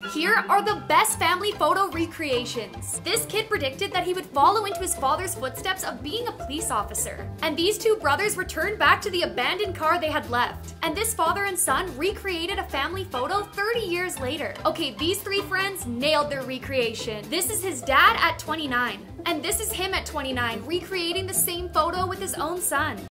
Here are the best family photo recreations. This kid predicted that he would follow into his father's footsteps of being a police officer. And these two brothers returned back to the abandoned car they had left. And this father and son recreated a family photo 30 years later. Okay, these three friends nailed their recreation. This is his dad at 29. And this is him at 29, recreating the same photo with his own son.